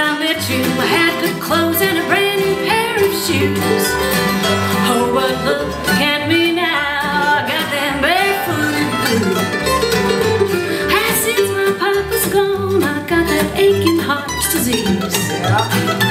I met you, I had good clothes and a brand new pair of shoes. Oh, but look at me now, I got that barefooted blues. And since my papa's gone, I got that aching heart disease.